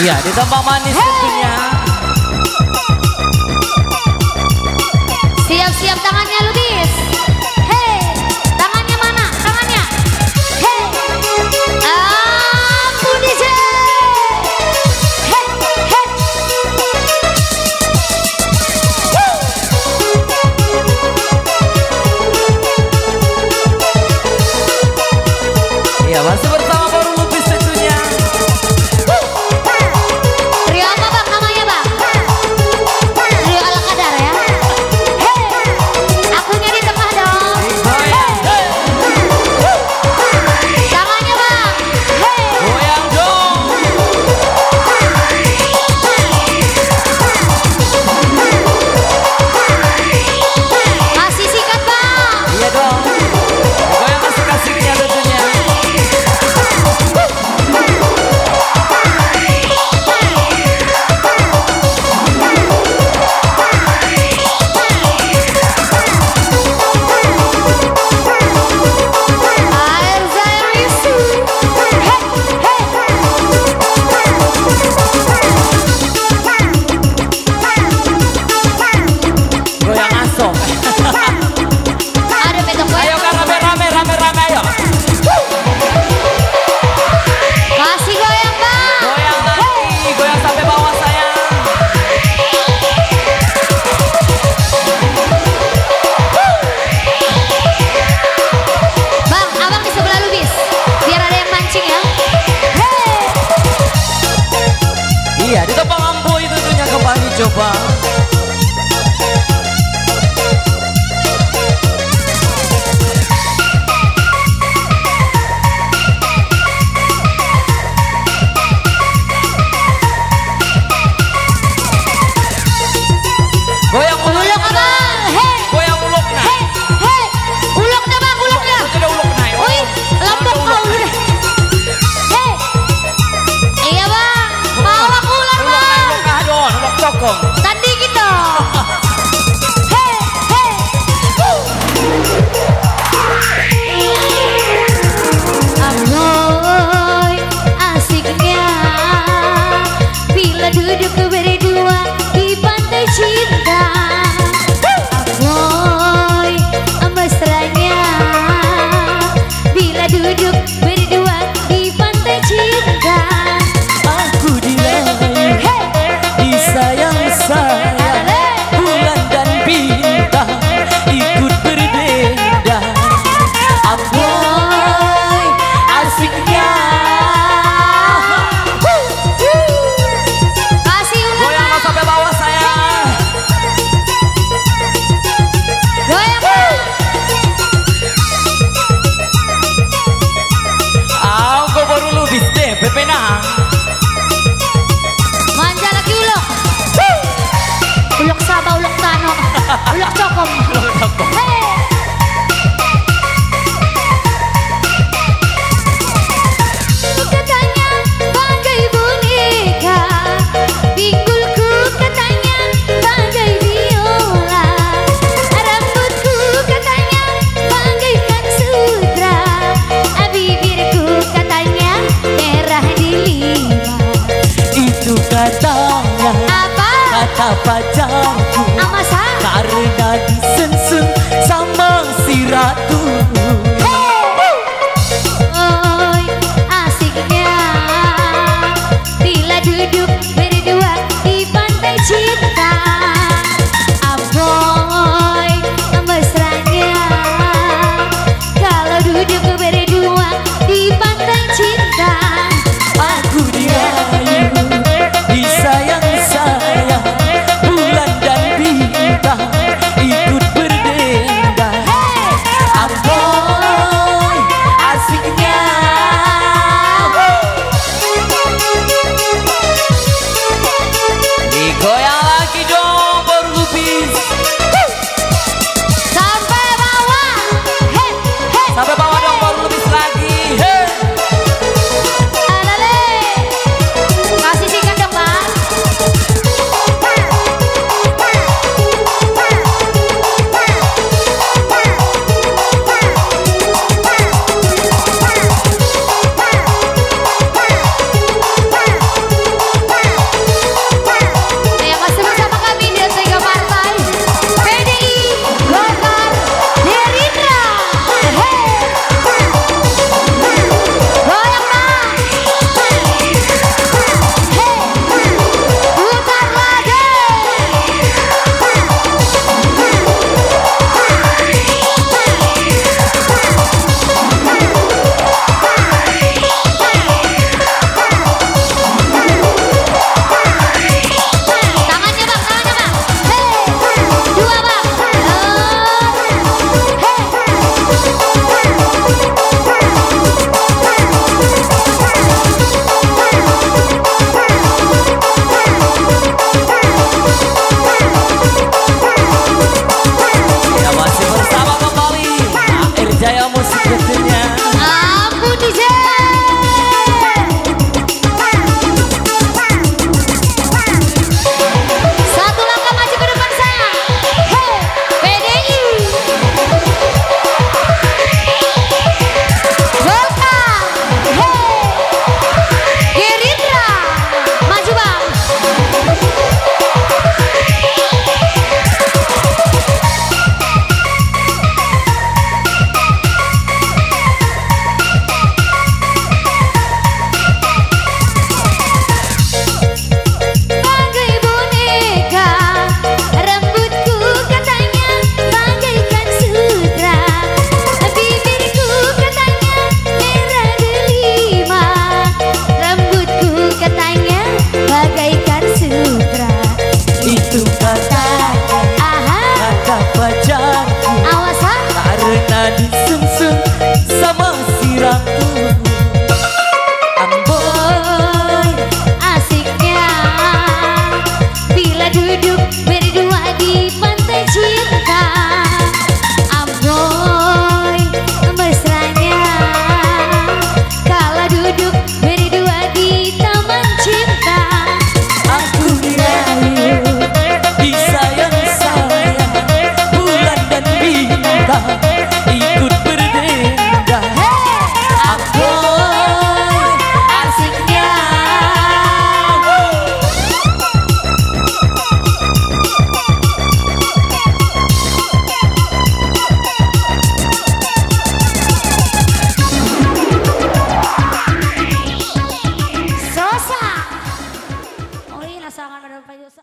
Iya, di tempat manis tentunya. Siap-siap tangannya Lubis. Hei, tangannya mana? Tangannya. Hei, ampun DJ. Hei, hei. Iya, masih bersama baru Lubis tentunya. Trio apa bang namanya bang? Trio ala kadar ya. Hei, akunya di tengah dong. Hei, tangannya bang. Hei, Goyang dong. masih sikat bang. Iya dong. Goyang kasih-kasihnya tentunya. Air saya risu. Hei, hei. Goyang asok. Ada betok gue. Ayo Kang, rame ayo. Kasih goyang bang. Goyang lagi, goyang sampai bawah sayang. Bang, abang di sebelah Lubis. Biar ada yang mancing ya. Hei. Iya, di tempat Amboy tentunya kembali coba. Goyang Uluk abang. Hei. goyang uluk nah. Hei. Hei. Uluk dah bang, uluk dah. Sudah uluk naik. Wih, lambok kau udah. Hei. Iya bang. Mau aku ular Uluk naik, bang. uluk kahadon, uluk cokong. Tandingin dong. Hei. Hei. Aboy, asiknya bila duduk berdua di pantai cinta. Aboy, mesranya bila duduk berdua di pantai cinta. Aku dirayu, disayang-sayang, bulan dan bintang ikut berdendang. Aboy, asiknya. Kasih Goyang ulang. sampai bawah sayang. Goyang bang. Aku baru Lubis deh, pepenang. Manja lagi ulok. Ulok Sabah, ulok Tano, ulok Cokom. Hei. Katanya bagai boneka, pinggulku katanya bagai biola, rambutku katanya bagaikan sutra, bibirku katanya merah delima. Itu katanya, Apa? kata pacarku, Amasa? karena disensun sama si ratu. Oi, asiknya bila duduk berdua di pantai cinta. Aboy, mesranya kalau duduk berdua di pantai cinta. Aku dirayu, disayang-sayang, bulan dan bintang ngasangan ada Pak Yusuf.